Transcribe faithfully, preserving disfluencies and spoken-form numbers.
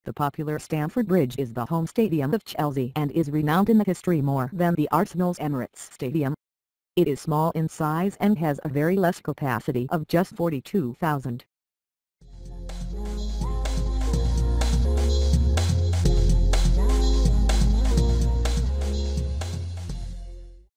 The popular Stamford Bridge is the home stadium of Chelsea and is renowned in the history more than the Arsenal's Emirates Stadium. It is small in size and has a very less capacity of just forty-two thousand.